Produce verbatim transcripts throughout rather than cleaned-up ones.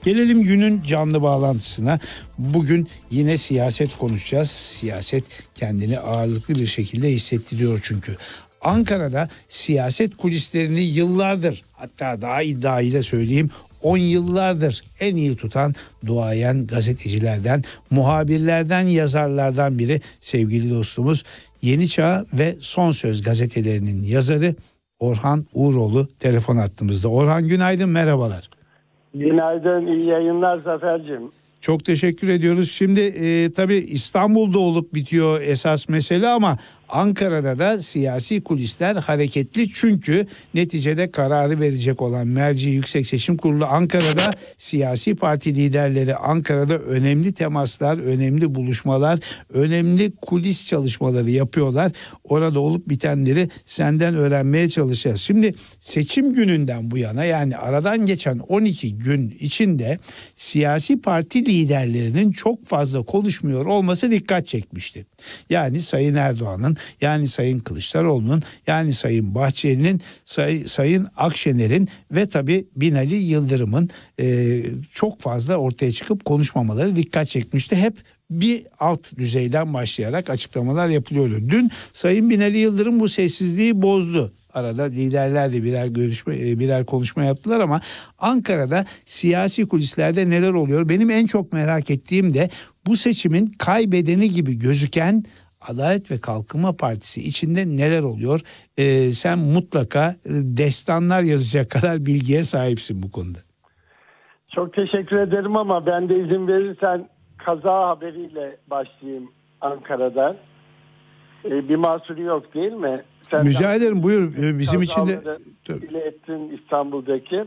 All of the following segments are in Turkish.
Gelelim günün canlı bağlantısına. Bugün yine siyaset konuşacağız. Siyaset kendini ağırlıklı bir şekilde hissettiriyor çünkü. Ankara'da siyaset kulislerini yıllardır, hatta daha iddiayla söyleyeyim on yıllardır en iyi tutan duayen gazetecilerden, muhabirlerden, yazarlardan biri sevgili dostumuz, Yeni Çağ ve Son Söz gazetelerinin yazarı Orhan Uğuroğlu telefon hattımızda. Orhan günaydın, merhabalar. Günaydın, iyi yayınlar Zafer'cim. Çok teşekkür ediyoruz. Şimdi e, tabii İstanbul'da olup bitiyor esas mesele ama Ankara'da da siyasi kulisler hareketli. Çünkü neticede kararı verecek olan Merci Yüksek Seçim Kurulu Ankara'da, siyasi parti liderleri Ankara'da önemli temaslar, önemli buluşmalar, önemli kulis çalışmaları yapıyorlar. Orada olup bitenleri senden öğrenmeye çalışacağız. Şimdi seçim gününden bu yana, yani aradan geçen on iki gün içinde siyasi parti liderlerinin çok fazla konuşmuyor olması dikkat çekmişti. Yani Sayın Erdoğan'ın, yani Sayın Kılıçdaroğlu'nun, yani Sayın Bahçeli'nin, say, Sayın Akşener'in ve tabii Binali Yıldırım'ın e, çok fazla ortaya çıkıp konuşmamaları dikkat çekmişti. Hep bir alt düzeyden başlayarak açıklamalar yapılıyordu. Dün Sayın Binali Yıldırım bu sessizliği bozdu. Arada liderler de birer görüşme, birer konuşma yaptılar ama Ankara'da siyasi kulislerde neler oluyor? Benim en çok merak ettiğim de bu seçimin kaybedeni gibi gözüken Adalet ve Kalkınma Partisi içinde neler oluyor? Ee, sen mutlaka destanlar yazacak kadar bilgiye sahipsin bu konuda. Çok teşekkür ederim ama ben de izin verirsen kaza haberiyle başlayayım Ankara'dan. Ee, bir mahsuru yok değil mi? Sen Rica ederim, buyur. Ee, bizim için de bile ettin İstanbul'daki.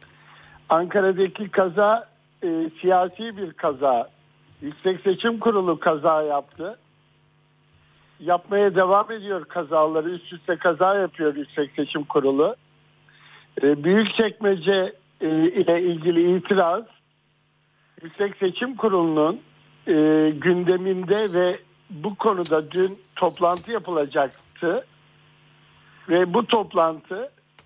Ankara'daki kaza e, siyasi bir kaza. Yüksek Seçim Kurulu kaza yaptı. Yapmaya devam ediyor kazaları. Üst üste kaza yapıyor Yüksek Seçim Kurulu. E, Büyükçekmece e, ile ilgili itiraz Yüksek Seçim Kurulu'nun e, gündeminde ve bu konuda dün toplantı yapılacaktı. Ve bu toplantı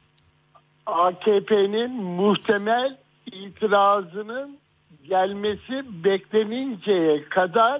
A K P'nin muhtemel itirazının gelmesi bekleninceye kadar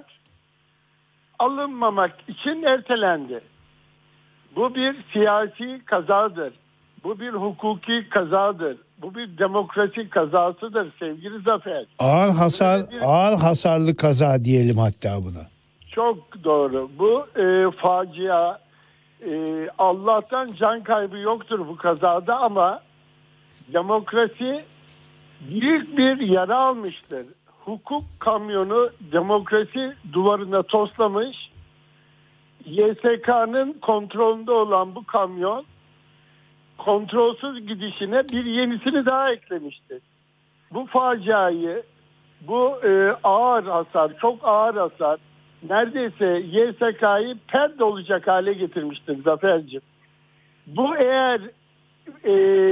alınmamak için ertelendi. Bu bir siyasi kazadır. Bu bir hukuki kazadır. Bu bir demokrasi kazasıdır sevgili Zafer. Ağır hasar, bir, ağır hasarlı kaza diyelim hatta buna. Çok doğru. Bu e, facia, e, Allah'tan can kaybı yoktur bu kazada ama demokrasi büyük bir yara almıştır. Hukuk kamyonu demokrasi duvarına toslamış. Y S K'nın kontrolünde olan bu kamyon kontrolsüz gidişine bir yenisini daha eklemiştir. Bu faciayı, bu e, ağır hasar, çok ağır hasar neredeyse Y S K'yı perde olacak hale getirmiştir Zafer'cim. Bu eğer e,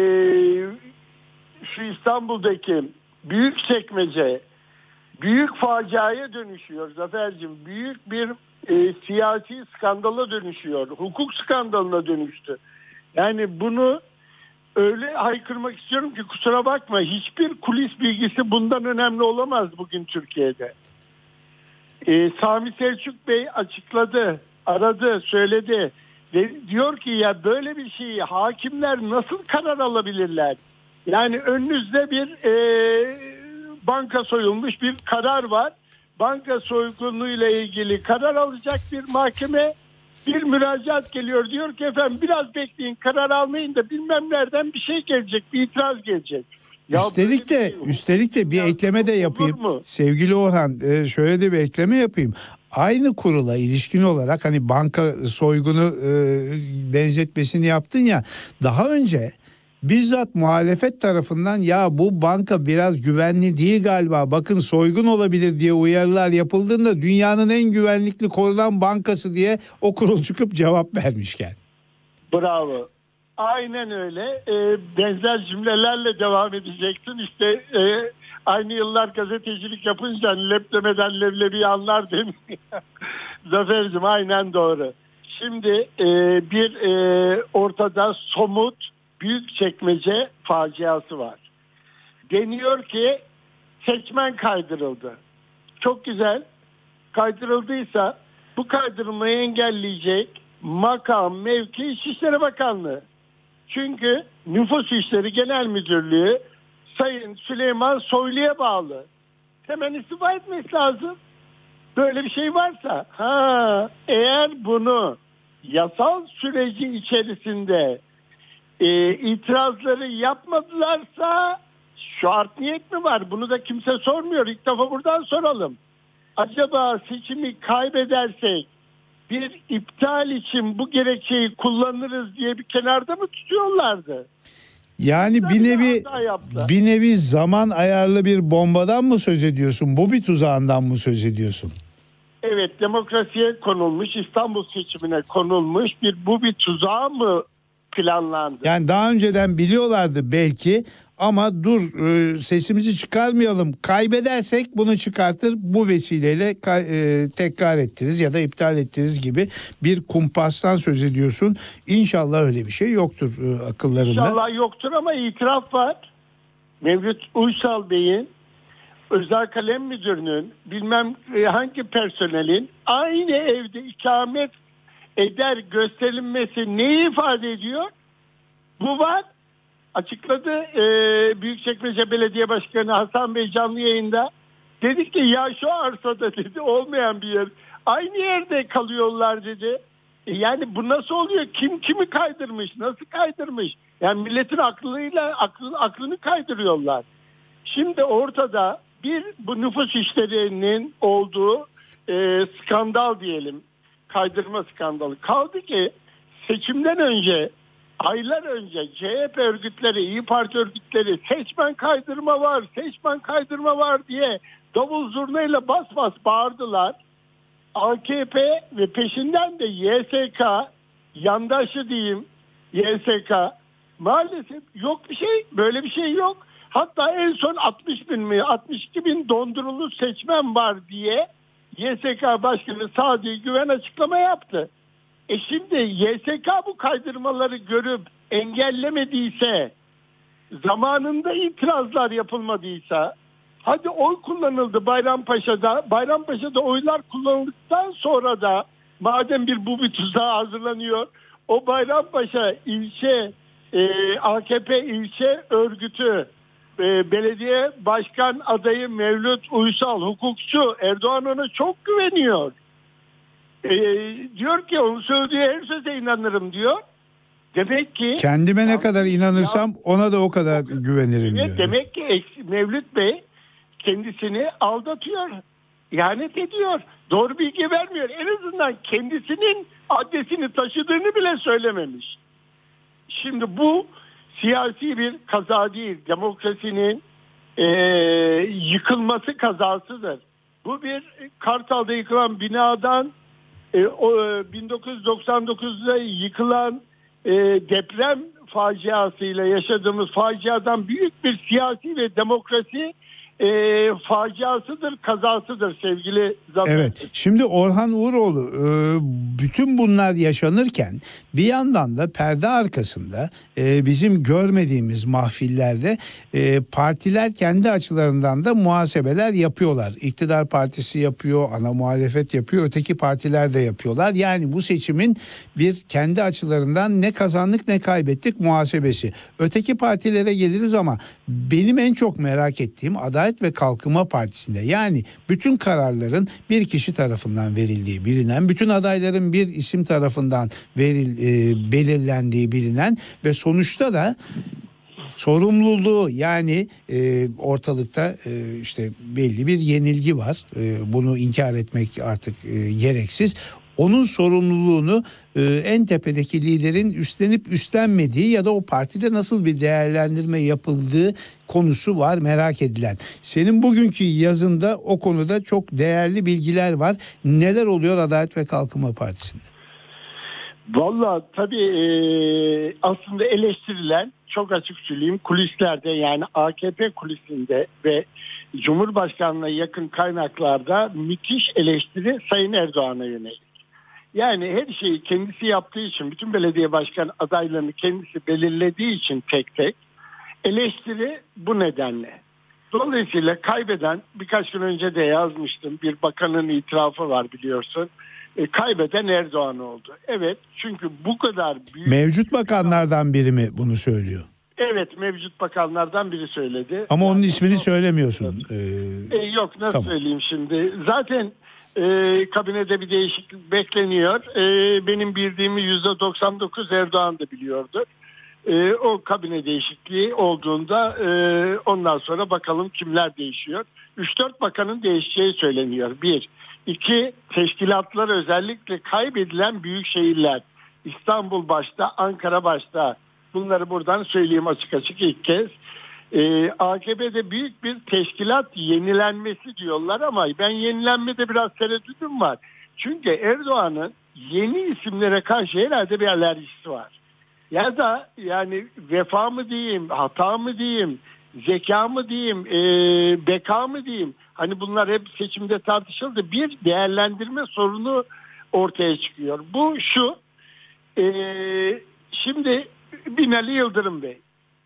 şu İstanbul'daki Büyükçekmece büyük faciaya dönüşüyor Zafer'cim. Büyük bir e, siyasi skandala dönüşüyor. Hukuk skandalına dönüştü. Yani bunu öyle haykırmak istiyorum ki kusura bakma, hiçbir kulis bilgisi bundan önemli olamaz bugün Türkiye'de. E, Sami Selçuk Bey açıkladı, aradı, söyledi ve diyor ki ya böyle bir şeyi hakimler nasıl karar alabilirler? Yani önünüzde bir e, banka soyulmuş bir karar var. Banka soygunuyla ilgili karar alacak bir mahkeme, bir müracaat geliyor. Diyor ki efendim biraz bekleyin, karar almayın da bilmem nereden bir şey gelecek, bir itiraz gelecek. Ya üstelik de şey, üstelik de bir ya, ekleme de yapayım. Sevgili Orhan, şöyle de bir ekleme yapayım. Aynı kurula ilişkin olarak hani banka soygunu e, benzetmesini yaptın ya, daha önce bizzat muhalefet tarafından ya bu banka biraz güvenli değil galiba, bakın soygun olabilir diye uyarılar yapıldığında dünyanın en güvenlikli korunan bankası diye o kurul çıkıp cevap vermişken. Bravo. Aynen öyle. E, benzer cümlelerle devam edeceksin. İşte e, aynı yıllar gazetecilik yapınca leplemeden leblebi anlar demiş. Zafer'cim aynen doğru. Şimdi e, bir e, ortada somut Büyükçekmece faciası var. Deniyor ki seçmen kaydırıldı. Çok güzel. Kaydırıldıysa bu kaydırılmayı engelleyecek makam, mevki İçişleri Bakanlığı. Çünkü Nüfus İşleri Genel Müdürlüğü Sayın Süleyman Soylu'ya bağlı. Hemen istifa etmesi lazım. Böyle bir şey varsa, ha eğer bunu yasal süreci içerisinde e, itirazları yapmadılarsa şu art niyet mi var? Bunu da kimse sormuyor. İlk defa buradan soralım. Acaba seçimi kaybedersek bir iptal için bu gerekçeyi kullanırız diye bir kenarda mı tutuyorlardı? Yani bir nevi bir nevi zaman ayarlı bir bombadan mı söz ediyorsun? Bu bir tuzağından mı söz ediyorsun? Evet, demokrasiye konulmuş, İstanbul seçimine konulmuş bir bu bir tuzağı mı planlandı? Yani daha önceden biliyorlardı belki ama dur e, sesimizi çıkarmayalım. Kaybedersek bunu çıkartır, bu vesileyle e, tekrar ettiririz ya da iptal ettiririz gibi bir kumpastan söz ediyorsun. İnşallah öyle bir şey yoktur e, akıllarında. İnşallah yoktur ama itiraf var. Mevlüt Uysal Bey'in, Özel Kalem Müdürü'nün, bilmem hangi personelin aynı evde ikamet eder gösterilmesi neyi ifade ediyor? Bu var. Açıkladı e, Büyükçekmece Belediye Başkanı Hasan Bey canlı yayında. Dedi ki ya şu arsada dedi olmayan bir yer. Aynı yerde kalıyorlar dedi. E yani bu nasıl oluyor? Kim kimi kaydırmış? Nasıl kaydırmış? Yani milletin aklıyla aklı, aklını kaydırıyorlar. Şimdi ortada bir bu nüfus işlerinin olduğu e, skandal diyelim. Kaydırma skandalı. Kaldı ki seçimden önce, aylar önce C H P örgütleri, İyi Parti örgütleri seçmen kaydırma var, seçmen kaydırma var diye davul zurnayla bas bas bağırdılar. A K P ve peşinden de Y S K, yandaşı diyeyim Y S K, maalesef yok bir şey, böyle bir şey yok. Hatta en son altmış bin mi altmış iki bin dondurulu seçmen var diye Y S K Başkanı Sadi Güven açıklama yaptı. E şimdi Y S K bu kaydırmaları görüp engellemediyse, zamanında itirazlar yapılmadıysa, hadi oy kullanıldı Bayrampaşa'da, Bayrampaşa'da oylar kullanıldıktan sonra da madem bir bu bir tuzağa hazırlanıyor, o Bayrampaşa ilçe e, A K P ilçe örgütü e, belediye başkan adayı Mevlüt Uysal, hukukçu, Erdoğan ona çok güveniyor. E, diyor ki onun söylediği her söze inanırım diyor. Demek ki kendime ne kadar inanırsam ona da o kadar güvenirim evet, diyor. Demek ki Mevlüt Bey kendisini aldatıyor, ihanet ediyor, doğru bilgi vermiyor. En azından kendisinin adresini taşıdığını bile söylememiş. Şimdi bu siyasi bir kaza değil, demokrasinin e, yıkılması kazasıdır. Bu bir Kartal'da yıkılan binadan e, o, bin dokuz yüz doksan dokuzda yıkılan e, deprem faciasıyla yaşadığımız faciadan büyük bir siyasi ve demokrasi e, faciasıdır, kazasıdır sevgili Zafer. Evet. Şimdi Orhan Uğuroğlu e, bütün bunlar yaşanırken bir yandan da perde arkasında e, bizim görmediğimiz mahfillerde e, partiler kendi açılarından da muhasebeler yapıyorlar. İktidar partisi yapıyor, ana muhalefet yapıyor, öteki partiler de yapıyorlar. Yani bu seçimin bir kendi açılarından ne kazandık ne kaybettik muhasebesi. Öteki partilere geliriz ama benim en çok merak ettiğim Adalet ve Kalkınma Partisi'nde, yani bütün kararların bir kişi tarafından verildiği bilinen, bütün adayların bir isim tarafından veril, e, belirlendiği bilinen ve sonuçta da sorumluluğu, yani e, ortalıkta e, işte belli bir yenilgi var. E, bunu inkar etmek artık e, gereksiz. Onun sorumluluğunu e, en tepedeki liderin üstlenip üstlenmediği ya da o partide nasıl bir değerlendirme yapıldığı konusu var, merak edilen. Senin bugünkü yazında o konuda çok değerli bilgiler var. Neler oluyor Adalet ve Kalkınma Partisi'nde? Vallahi tabii e, aslında eleştirilen, çok açık söyleyeyim, kulislerde, yani A K P kulisinde ve Cumhurbaşkanlığına yakın kaynaklarda müthiş eleştiri Sayın Erdoğan'a yönelik. Yani her şeyi kendisi yaptığı için, bütün belediye başkan adaylarını kendisi belirlediği için tek tek eleştiri bu nedenle. Dolayısıyla kaybeden, birkaç gün önce de yazmıştım, bir bakanın itirafı var biliyorsun. E, kaybeden Erdoğan oldu. Evet, çünkü bu kadar büyük... Mevcut bakanlardan biri mi bunu söylüyor? Evet, mevcut bakanlardan biri söyledi. Ama yani onun ismini çok... söylemiyorsun. Ee... E, yok nasıl tamam. söyleyeyim şimdi. Zaten e, kabinede bir değişiklik bekleniyor. E, benim bildiğimi yüzde doksan dokuz Erdoğan da biliyordu. E, o kabine değişikliği olduğunda e, ondan sonra bakalım kimler değişiyor. üç dört bakanın değişeceği söyleniyor. Bir. İki, teşkilatlar, özellikle kaybedilen büyük şehirler. İstanbul başta, Ankara başta. Bunları buradan söyleyeyim açık açık ilk kez. Ee, A K P'de büyük bir teşkilat yenilenmesi diyorlar ama ben yenilenmede biraz tereddütüm var. Çünkü Erdoğan'ın yeni isimlere karşı herhalde bir alerjisi var. Ya da yani vefa mı diyeyim, hata mı diyeyim, zeka mı diyeyim, e, beka mı diyeyim. Hani bunlar hep seçimde tartışıldı. Bir değerlendirme sorunu ortaya çıkıyor. Bu şu, e, şimdi Binali Yıldırım Bey,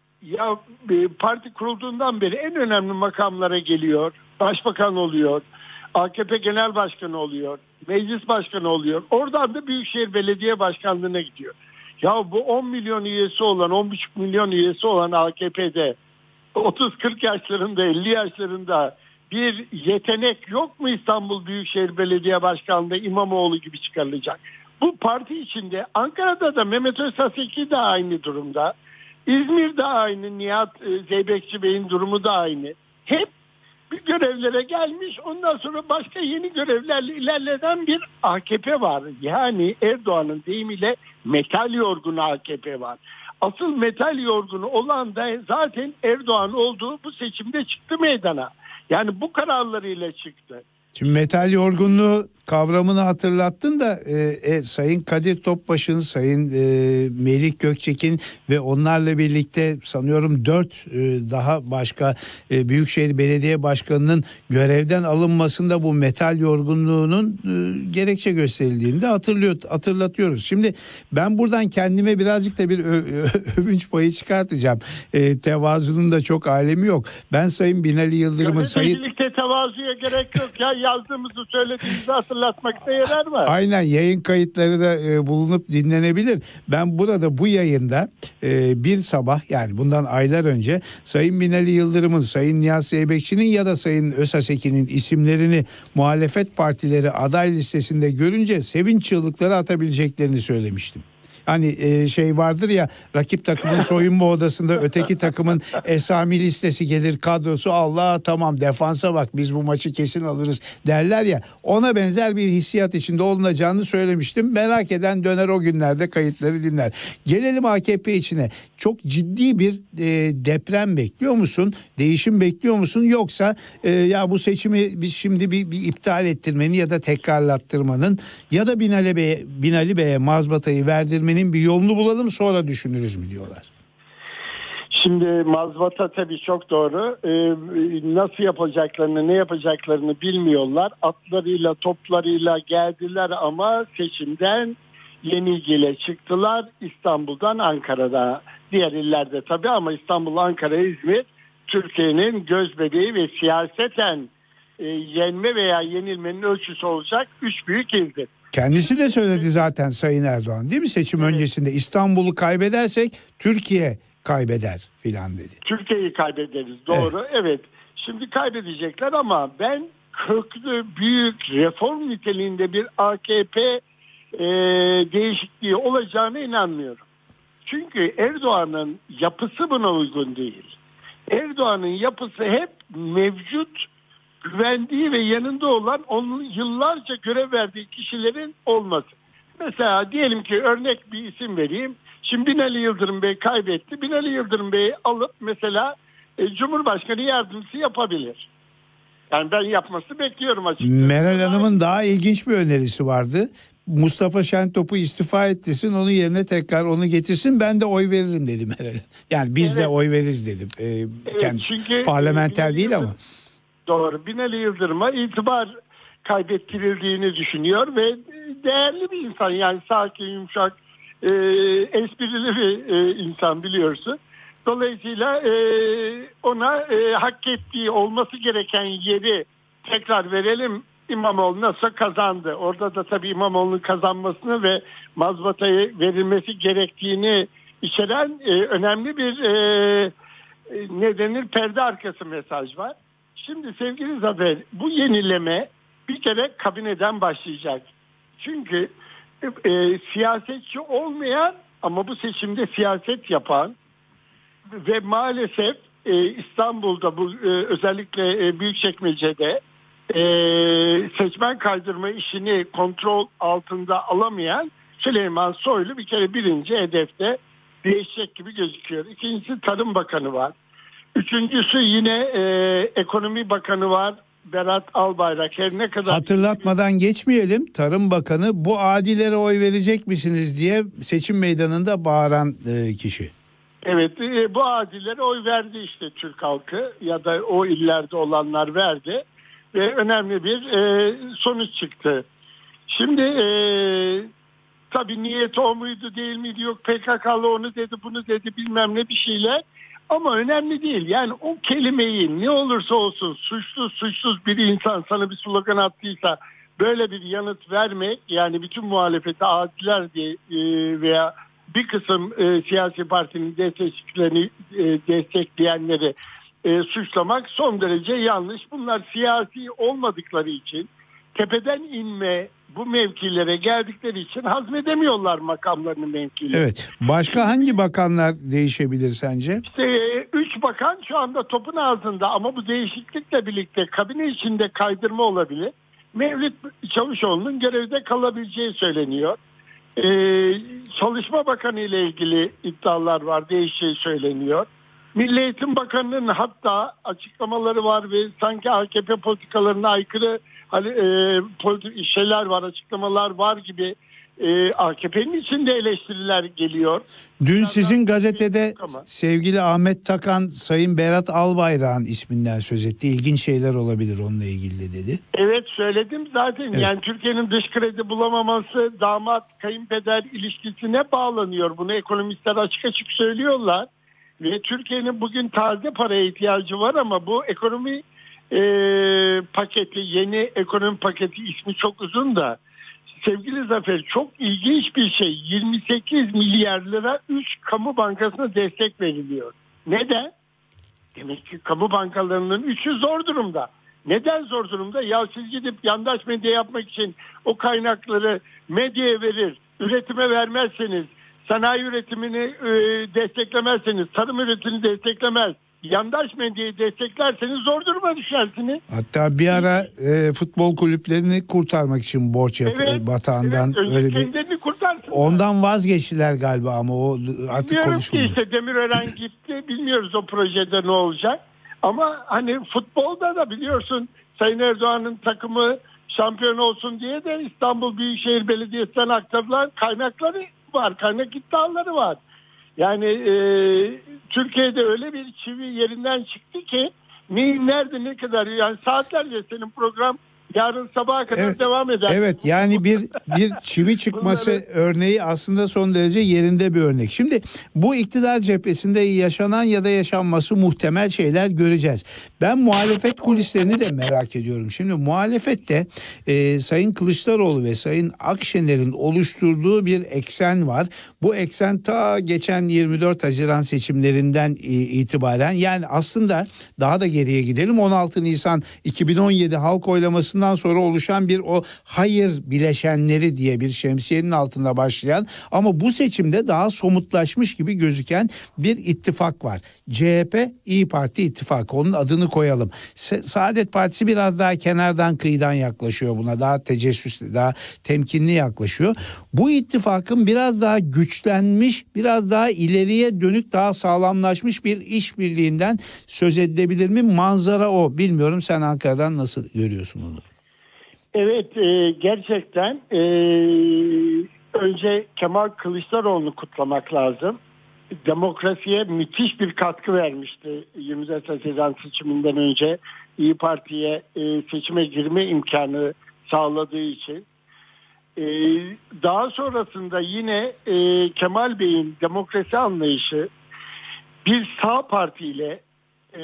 ya e, parti kurulduğundan beri en önemli makamlara geliyor. Başbakan oluyor, A K P Genel Başkanı oluyor, Meclis Başkanı oluyor. Oradan da Büyükşehir Belediye Başkanlığı'na gidiyor. Ya bu on milyon üyesi olan, on buçuk milyon üyesi olan A K P'de otuz kırk yaşlarında, elli yaşlarında bir yetenek yok mu İstanbul Büyükşehir Belediye Başkanlığı'nda İmamoğlu gibi çıkarılacak? Bu parti içinde, Ankara'da da Mehmet Özaseki de aynı durumda. İzmir'de aynı, Nihat Zeybekçi Bey'in durumu da aynı. Hep bir görevlere gelmiş, ondan sonra başka yeni görevlerle ilerleden bir A K P var. Yani Erdoğan'ın deyimiyle metal yorgunu A K P var. Asıl metal yorgunu olan da zaten Erdoğan olduğu bu seçimde çıktı meydana. Yani bu kararlarıyla çıktı. Şimdi metal yorgunluğu kavramını hatırlattın da e, e, Sayın Kadir Topbaş'ın, Sayın e, Melih Gökçek'in ve onlarla birlikte sanıyorum dört e, daha başka e, Büyükşehir Belediye Başkanı'nın görevden alınmasında bu metal yorgunluğunun e, gerekçe gösterildiğini de hatırlıyor, hatırlatıyoruz. Şimdi ben buradan kendime birazcık da bir ö, ö, övünç payı çıkartacağım. E, tevazunun da çok alemi yok. Ben Sayın Binali Yıldırım'ın... Gazetecilikte Sayın... tevazuya gerek yok ya, yazdığımızı söylediğimizi hatırlatmakta yarar var. Aynen, yayın kayıtları da e, bulunup dinlenebilir. Ben burada bu yayında e, bir sabah, yani bundan aylar önce Sayın Binali Yıldırım'ın, Sayın Nihat Zeybekçi'nin ya da Sayın Özaseki'nin isimlerini muhalefet partileri aday listesinde görünce sevinç çığlıkları atabileceklerini söylemiştim. Hani e, şey vardır ya, rakip takımın soyunma odasında öteki takımın esami listesi gelir, kadrosu, Allah tamam defansa bak biz bu maçı kesin alırız derler ya, ona benzer bir hissiyat içinde olunacağını söylemiştim. Merak eden döner o günlerde kayıtları dinler. Gelelim A K P içine. Çok ciddi bir e, deprem bekliyor musun? Değişim bekliyor musun? Yoksa e, ya bu seçimi biz şimdi bir, bir iptal ettirmenin ya da tekrarlattırmanın ya da Binali Bey'e, Binali Bey'e mazbatayı verdirmenin bir yolunu bulalım sonra düşünürüz mü diyorlar. Şimdi mazbata tabii çok doğru. Ee, nasıl yapacaklarını, ne yapacaklarını bilmiyorlar. Atlarıyla, toplarıyla geldiler ama seçimden yenilgiyle çıktılar. İstanbul'dan Ankara'da, diğer illerde tabii ama İstanbul, Ankara, İzmir Türkiye'nin gözbebeği ve siyaseten e, yenme veya yenilmenin ölçüsü olacak üç büyük ildir. Kendisi de söyledi zaten Sayın Erdoğan, değil mi, seçim evet. öncesinde İstanbul'u kaybedersek Türkiye kaybeder filan dedi. Türkiye'yi kaybederiz, doğru, evet. evet. Şimdi kaybedecekler ama ben köklü büyük reform niteliğinde bir A K P e, değişikliği olacağına inanmıyorum. Çünkü Erdoğan'ın yapısı buna uygun değil. Erdoğan'ın yapısı hep mevcut, güvendiği ve yanında olan, onun yıllarca görev verdiği kişilerin olması. Mesela diyelim ki, örnek bir isim vereyim. Şimdi Binali Yıldırım Bey kaybetti. Binali Yıldırım Bey'i alıp mesela e, Cumhurbaşkanı yardımcısı yapabilir. Yani ben yapmasını bekliyorum açıkçası. Meral Hanım'ın daha ilginç bir önerisi vardı. Mustafa Şentop'u istifa ettirsin, onun yerine tekrar onu getirsin, ben de oy veririm dedi Meral. Yani biz evet. de oy veririz dedim. Ee, evet, kendisi çünkü parlamenter değil ama. Doğru. Binali Yıldırım'a itibar kaybettirildiğini düşünüyor ve değerli bir insan, yani sakin, yumuşak, e, esprili bir e, insan biliyorsun. Dolayısıyla e, ona e, hak ettiği olması gereken yeri tekrar verelim. İmamoğlu nasıl kazandı? Orada da tabii İmamoğlu'nun kazanmasını ve mazbatayı verilmesi gerektiğini içeren e, önemli bir e, e, ne denir perde arkası mesaj var. Şimdi sevgili Zafer, bu yenileme bir kere kabineden başlayacak. Çünkü e, siyasetçi olmayan ama bu seçimde siyaset yapan ve maalesef e, İstanbul'da bu e, özellikle e, Büyükçekmece'de e, seçmen kaydırma işini kontrol altında alamayan Süleyman Soylu bir kere birinci hedefte değişecek gibi gözüküyor. İkincisi Tarım Bakanı var. Üçüncüsü yine e, Ekonomi Bakanı var. Berat Albayrak. Her ne kadar hatırlatmadan geçmeyelim. Tarım Bakanı bu adilere oy verecek misiniz diye seçim meydanında bağıran e, kişi. Evet, e, bu adilere oy verdi işte Türk halkı ya da o illerde olanlar verdi ve önemli bir e, sonuç çıktı. Şimdi e, tabii niyeti o muydu değil miydi, yok P K K'lı onu dedi bunu dedi bilmem ne bir şeyler. Ama önemli değil. Yani o kelimeyi ne olursa olsun suçlu suçsuz bir insan sana bir slogan attıysa böyle bir yanıt vermek, yani bütün muhalefeti adiler diye e, veya bir kısım e, siyasi partinin destekçilerini e, destekleyenleri e, suçlamak son derece yanlış. Bunlar siyasi olmadıkları için, tepeden inme bu mevkilere geldikleri için hazmedemiyorlar makamlarını, mevkileri. Evet. Başka hangi bakanlar değişebilir sence? İşte üç bakan şu anda topun ağzında ama bu değişiklikle birlikte kabine içinde kaydırma olabilir. Mevlüt Çavuşoğlu'nun görevde kalabileceği söyleniyor. Ee, Çalışma Bakanı ile ilgili iddialar var, değişeceği söyleniyor. Milli Eğitim Bakanı'nın hatta açıklamaları var ve sanki A K P politikalarına aykırı hani, e, politik şeyler var, açıklamalar var gibi e, A K P'nin içinde eleştiriler geliyor. Dün sizin gazetede sevgili Ahmet Takan Sayın Berat Albayrak'ın isminden söz etti. İlginç şeyler olabilir onunla ilgili de dedi. Evet, söyledim zaten. Evet. Yani Türkiye'nin dış kredi bulamaması damat kayınpeder ilişkisine bağlanıyor. Bunu ekonomistler açık açık söylüyorlar. Ve Türkiye'nin bugün taze paraya ihtiyacı var ama bu ekonomi e, paketi, yeni ekonomi paketi ismi çok uzun da sevgili Zafer, çok ilginç bir şey. yirmi sekiz milyar lira üç kamu bankasına destek veriliyor. Neden? Demek ki kamu bankalarının üçü zor durumda. Neden zor durumda? Ya siz gidip yandaş medya yapmak için o kaynakları medyaya verir, üretime vermezseniz, sanayi üretimini e, desteklemezseniz, tarım üretimini desteklemez, yandaş medyayı desteklerseniz zor duruma düşersiniz. Hatta bir ara e, futbol kulüplerini kurtarmak için borç yat- evet, batağından evet, öyle kendilerini kurtarsınlar. Ondan vazgeçtiler galiba ama o artık bilmiyorum konuşulmuyor. ki işte Demirören gitti, bilmiyoruz o projede ne olacak. Ama hani futbolda da biliyorsun Sayın Erdoğan'ın takımı şampiyon olsun diye de İstanbul Büyükşehir Belediyesi'nden aktarılan kaynakları var, kaynak iddiaları var. Yani e, Türkiye'de öyle bir çivi yerinden çıktı ki neyin nerede ne kadar, yani saatlerce senin program yarın sabaha kadar evet, devam eder. Evet, yani bir bir çivi çıkması Bunları... örneği aslında son derece yerinde bir örnek. Şimdi bu iktidar cephesinde yaşanan ya da yaşanması muhtemel şeyler göreceğiz. Ben muhalefet kulislerini de merak ediyorum. Şimdi muhalefette e, Sayın Kılıçdaroğlu ve Sayın Akşener'in oluşturduğu bir eksen var. Bu eksen ta geçen yirmi dört Haziran seçimlerinden e, itibaren, yani aslında daha da geriye gidelim, on altı Nisan iki bin on yedi halk oylamasından sonra oluşan bir o hayır bileşenleri diye bir şemsiyenin altında başlayan ama bu seçimde daha somutlaşmış gibi gözüken bir ittifak var. C H P İYİ Parti ittifakı, onun adını koyalım. Saadet Partisi biraz daha kenardan kıyıdan yaklaşıyor buna, daha tecessüslü, daha temkinli yaklaşıyor. Bu ittifakın biraz daha güçlenmiş, biraz daha ileriye dönük, daha sağlamlaşmış bir işbirliğinden söz edilebilir mi? Manzara o. Bilmiyorum, sen Ankara'dan nasıl görüyorsun bunu? Evet, e, gerçekten e, önce Kemal Kılıçdaroğlu'nu kutlamak lazım. Demokrasiye müthiş bir katkı vermişti yirmi dört Haziran seçiminden önce. İYİ Parti'ye e, seçime girme imkanı sağladığı için. E, daha sonrasında yine e, Kemal Bey'in demokrasi anlayışı, bir sağ partiyle e,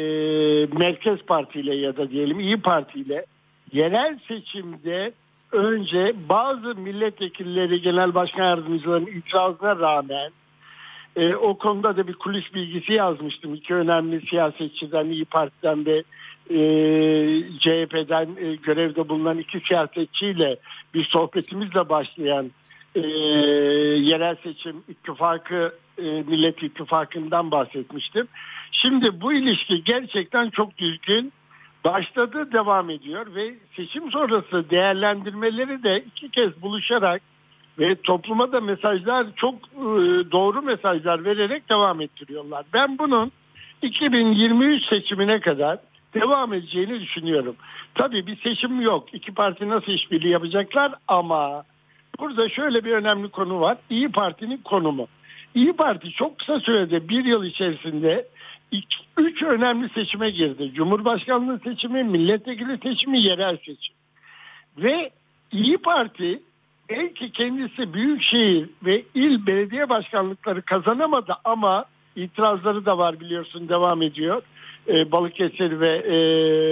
Merkez Partiyle ya da diyelim İyi Partiyle yerel seçimde önce bazı milletvekilleri, genel başkan yardımcılarının itirazına rağmen e, o konuda da bir kulis bilgisi yazmıştım. İki önemli siyasetçiden, İyi Parti'den ve e, C H P'den e, görevde bulunan iki siyasetçiyle bir sohbetimizle başlayan e, yerel seçim ittifakı, e, Millet İttifakı'ndan bahsetmiştim. Şimdi bu ilişki gerçekten çok düzgün başladı, devam ediyor ve seçim sonrası değerlendirmeleri de iki kez buluşarak ve topluma da mesajlar, çok e, doğru mesajlar vererek devam ettiriyorlar. Ben bunun iki bin yirmi üç seçimine kadar devam edeceğini düşünüyorum. Tabii bir seçim yok. İki parti nasıl işbirliği yapacaklar, ama burada şöyle bir önemli konu var. İyi Parti'nin konumu. İyi Parti çok kısa sürede, bir yıl içerisinde iki, üç önemli seçime girdi. Cumhurbaşkanlığı seçimi, milletvekili seçimi, yerel seçim. Ve İyi Parti belki kendisi büyükşehir ve il belediye başkanlıkları kazanamadı, ama itirazları da var, biliyorsun, devam ediyor. Ee, Balıkesir ve e,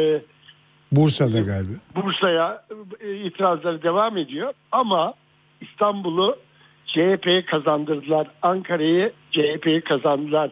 Bursa'da galiba. Bursa'ya e, itirazları devam ediyor, ama İstanbul'u C H P'ye kazandırdılar. Ankara'yı C H P'ye kazandılar.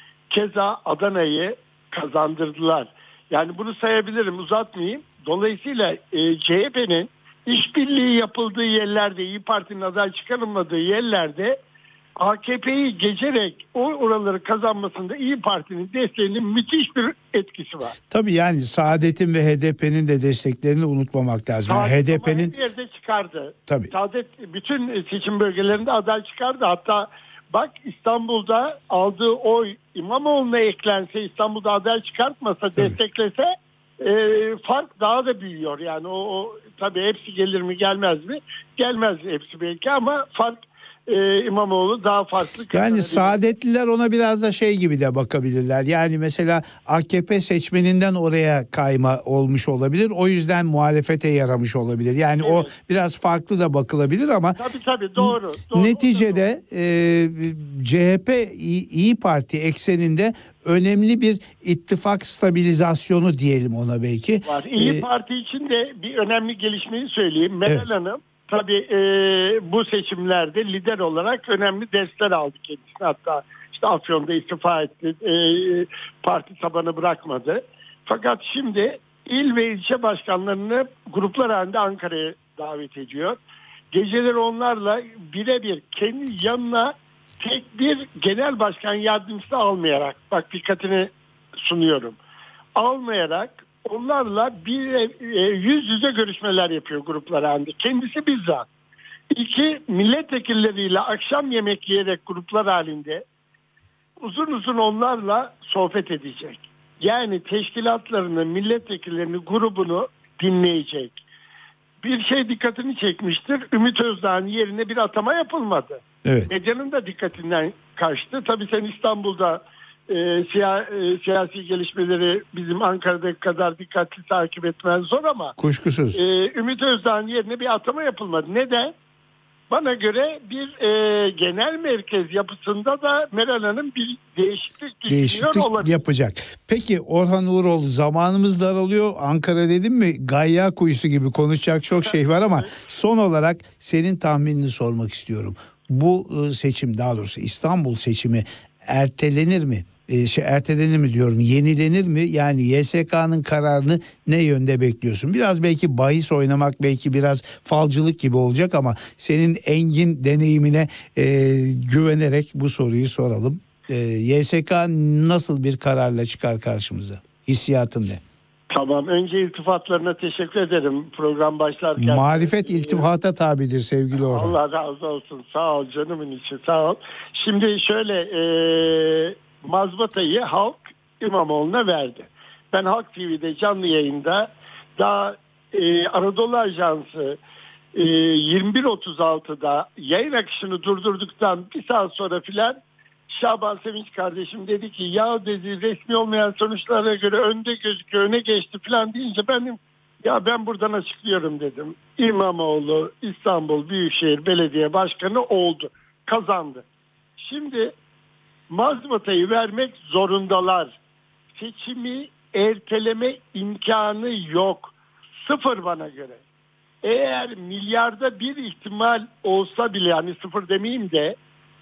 Keza Adana'yı kazandırdılar. Yani bunu sayabilirim, uzatmayayım. Dolayısıyla e, C H P'nin işbirliği yapıldığı yerlerde, İyi Parti'nin aday çıkarılmadığı yerlerde A K P'yi geçerek o oraları kazanmasında İyi Parti'nin desteğinin müthiş bir etkisi var. Tabii yani Saadet'in ve H D P'nin de desteklerini unutmamak lazım. Saadet H D P'nin bir yerde çıkardı. Tabii. Saadet bütün seçim bölgelerinde aday çıkardı. Hatta bak, İstanbul'da aldığı oy İmamoğlu'na eklense, İstanbul'da aday çıkartmasa, tabii, desteklese e, fark daha da büyüyor. Yani o, o tabii hepsi gelir mi gelmez mi? Gelmez hepsi belki, ama fark e, İmamoğlu daha farklı. Yani Saadetliler ona biraz da şey gibi de bakabilirler. Yani mesela A K P seçmeninden oraya kayma olmuş olabilir. O yüzden muhalefete yaramış olabilir. Yani evet, o biraz farklı da bakılabilir, ama tabii tabii doğru. doğru neticede doğru. E, C H P İyi Parti ekseninde önemli bir ittifak stabilizasyonu diyelim ona belki. Var. İyi ee, Parti için de bir önemli gelişmeyi söyleyeyim. Meral evet. Hanım tabii e, bu seçimlerde lider olarak önemli dersler aldı kendisine. Hatta işte Afyon'da istifa etti. E, parti tabanı bırakmadı. Fakat şimdi il ve ilçe başkanlarını gruplar halinde Ankara'ya davet ediyor. Geceleri onlarla birebir kendi yanına tek bir genel başkan yardımcısı almayarak, bak dikkatini sunuyorum, almayarak onlarla bir e, yüz yüze görüşmeler yapıyor gruplar halinde. Kendisi bizzat. İki, milletvekilleriyle akşam yemek yiyerek gruplar halinde uzun uzun onlarla sohbet edecek. Yani teşkilatlarını, milletvekillerini, grubunu dinleyecek. Bir şey dikkatini çekmiştir. Ümit Özdağ'ın yerine bir atama yapılmadı. Evet. Medyanın da dikkatinden kaçtı. Tabii sen İstanbul'da e, siya, e, siyasi gelişmeleri bizim Ankara'daki kadar dikkatli takip etmen zor, ama kuşkusuz. E, Ümit Özdağ'ın yerine bir atama yapılmadı. Neden? Bana göre bir e, genel merkez yapısında da Meral Hanım bir değişiklik düşünüyor Değişiklik olabilir. yapacak. Peki Orhan Uğuroğlu, zamanımız daralıyor. Ankara dedim mi Gayya Kuyusu gibi konuşacak çok şey var, ama son olarak senin tahminini sormak istiyorum. Bu seçim, daha doğrusu İstanbul seçimi ertelenir mi? E, şey, ertelenir mi diyorum, yenilenir mi? Yani Y S K'nın kararını ne yönde bekliyorsun? Biraz belki bahis oynamak, belki biraz falcılık gibi olacak, ama senin engin deneyimine e, güvenerek bu soruyu soralım. E, Y S K nasıl bir kararla çıkar karşımıza? Hissiyatın ne? Tamam, önce iltifatlarına teşekkür ederim program başlarken. Marifet iltifata tabidir sevgili Orhan. Allah razı olsun, sağ ol canımın içi, sağ ol. Şimdi şöyle e, mazbatayı halk İmamoğlu'na verdi. Ben Halk T V'de canlı yayında daha e, Anadolu Ajansı e, yirmi bir otuz altıda yayın akışını durdurduktan bir saat sonra filan Şaban Sevinç kardeşim dedi ki, ya dedi, resmi olmayan sonuçlara göre önde gözüküyor, öne geçti filan deyince ben dedim, ya ben buradan açıklıyorum dedim. İmamoğlu İstanbul Büyükşehir Belediye Başkanı oldu, kazandı. Şimdi mazbatayı vermek zorundalar. Seçimi erteleme imkanı yok. Sıfır bana göre. Eğer milyarda bir ihtimal olsa bile, yani sıfır demeyeyim de,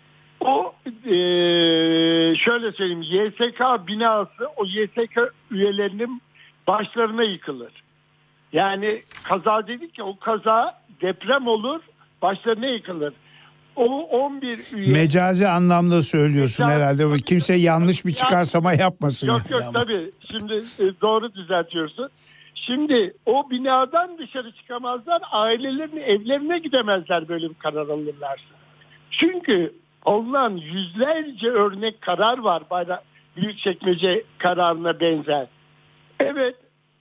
o e, şöyle söyleyeyim, Y S K binası o Y S K üyelerinin başlarına yıkılır. Yani kaza dedik ya, o kaza deprem olur, başlarına yıkılır. O on bir üye... Mecazi anlamda söylüyorsun Mecazi, herhalde. Tabii, kimse yanlış bir çıkarsama yapmasın. Yok yani yok ama. Tabii. Şimdi e, doğru düzeltiyorsun. Şimdi o binadan dışarı çıkamazlar, ailelerinin evlerine gidemezler böyle bir karar alırlarsa. Çünkü alınan yüzlerce örnek karar var Bayrak Büyükçekmece kararına benzer. Evet,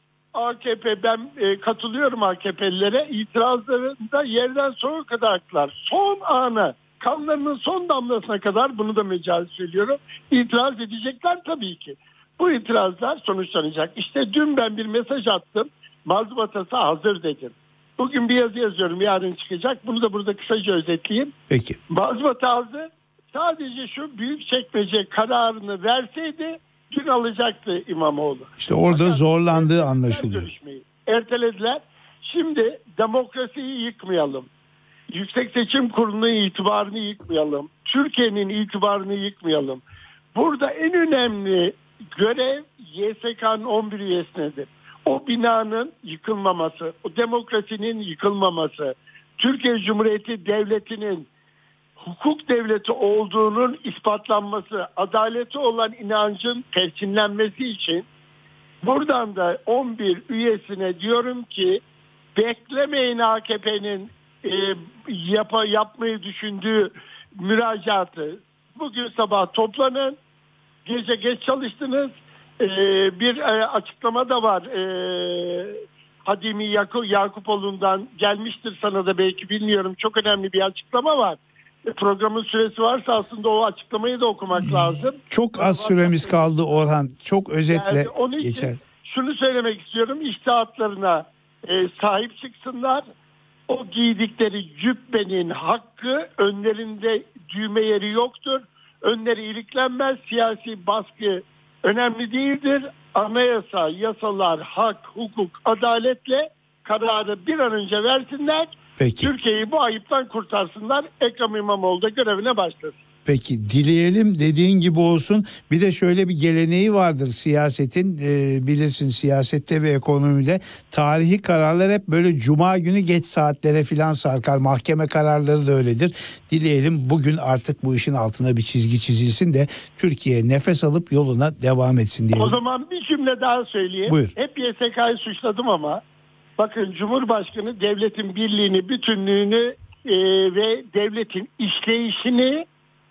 A K P, ben e, katılıyorum A K P'lilere, itirazlarında yerden sonuna kadar haklılar. Son ana, kanlarının son damlasına kadar, bunu da mecazi söylüyorum, itiraz edecekler tabii ki. Bu itirazlar sonuçlanacak. İşte dün ben bir mesaj attım. Mazbatası hazır dedim. Bugün bir yazı yazıyorum, yarın çıkacak. Bunu da burada kısaca özetleyeyim. Peki. Mazbata hazır. Sadece şu Büyükçekmece kararını verseydi dün alacaktı İmamoğlu. İşte orada Fakat zorlandığı anlaşılıyor. Görüşmeyi ertelediler. Şimdi demokrasiyi yıkmayalım. Yüksek Seçim Kurulu'nun itibarını yıkmayalım. Türkiye'nin itibarını yıkmayalım. Burada en önemli görev Y S K'nın on bir üyesindedir. O binanın yıkılmaması, o demokrasinin yıkılmaması, Türkiye Cumhuriyeti Devleti'nin hukuk devleti olduğunun ispatlanması, adaleti olan inancın perçinlenmesi için buradan da on bir üyesine diyorum ki, beklemeyin A K P'nin e, yap, yapmayı düşündüğü müracaatı. Bugün sabah toplanın, gece geç çalıştınız. Ee, bir e, açıklama da var. Ee, Hadimi Yakup, Yakupoğlu'ndan gelmiştir sana da belki, bilmiyorum. Çok önemli bir açıklama var. E, programın süresi varsa aslında o açıklamayı da okumak lazım. Çok az Orhan süremiz kaldı Orhan. Çok özetle yani onun için geçer. Şunu söylemek istiyorum. İçtihatlarına e, sahip çıksınlar. O giydikleri cübbenin hakkı, önlerinde düğme yeri yoktur. Önleri iliklenmez. Siyasi baskı önemli değildir. Anayasa, yasalar, hak, hukuk, adaletle kararı bir an önce versinler. Peki. Türkiye'yi bu ayıptan kurtarsınlar. Ekrem İmamoğlu da görevine başlasın. Peki, dileyelim dediğin gibi olsun. Bir de şöyle bir geleneği vardır siyasetin, e, bilirsin, siyasette ve ekonomide tarihi kararlar hep böyle cuma günü geç saatlere filan sarkar. Mahkeme kararları da öyledir. Dileyelim bugün artık bu işin altına bir çizgi çizilsin de Türkiye nefes alıp yoluna devam etsin diyelim. O zaman bir cümle daha söyleyeyim. Buyur. Hep Y S K'yı suçladım ama bakın, Cumhurbaşkanı devletin birliğini, bütünlüğünü e, ve devletin işleyişini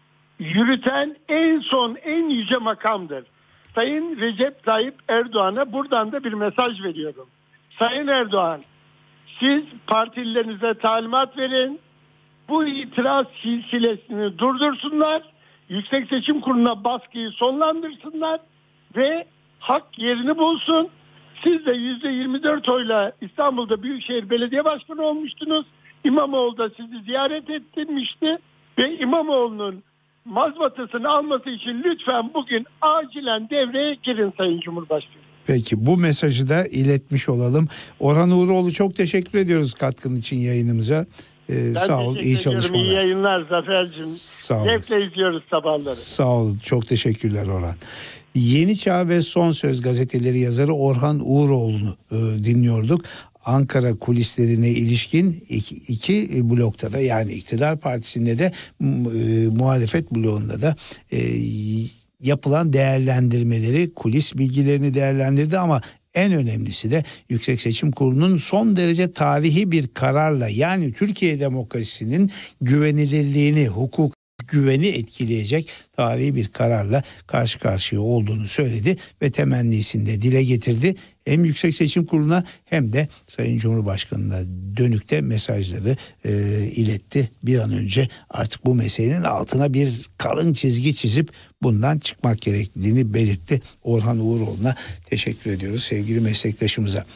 yürüten en son, en yüce makamdır. Sayın Recep Tayyip Erdoğan'a buradan da bir mesaj veriyorum. Sayın Erdoğan, siz partililerinize talimat verin. Bu itiraz silsilesini durdursunlar. Yüksek Seçim Kurulu'na baskıyı sonlandırsınlar ve hak yerini bulsun. Siz de yüzde yirmi dört oyla İstanbul'da Büyükşehir Belediye Başkanı olmuştunuz. İmamoğlu da sizi ziyaret ettirmişti ve İmamoğlu'nun mazbatasını alması için lütfen bugün acilen devreye girin Sayın Cumhurbaşkanı. Peki, bu mesajı da iletmiş olalım. Orhan Uğuroğlu, çok teşekkür ediyoruz katkın için yayınımıza. Ee, ben sağ ol, iyi çalışmalar. İyi yayınlar Zafer'cim. Sağ ol. Zevkle izliyoruz sabahları. Sağ ol, çok teşekkürler Orhan. Yeni Çağ ve Son Söz gazeteleri yazarı Orhan Uğuroğlu'nu e, dinliyorduk. Ankara kulislerine ilişkin iki, iki blokta da, yani iktidar partisinde de e, muhalefet bloğunda da e, yapılan değerlendirmeleri, kulis bilgilerini değerlendirdi ama en önemlisi de Yüksek Seçim Kurulu'nun son derece tarihi bir kararla, yani Türkiye demokrasisinin güvenilirliğini, hukuk güveni etkileyecek tarihi bir kararla karşı karşıya olduğunu söyledi ve temennisini de dile getirdi. Hem Yüksek Seçim Kurulu'na hem de Sayın Cumhurbaşkanı'na dönük de mesajları e, iletti. Bir an önce artık bu meselenin altına bir kalın çizgi çizip bundan çıkmak gerektiğini belirtti. Orhan Uğuroğlu'na teşekkür ediyoruz, sevgili meslektaşımıza.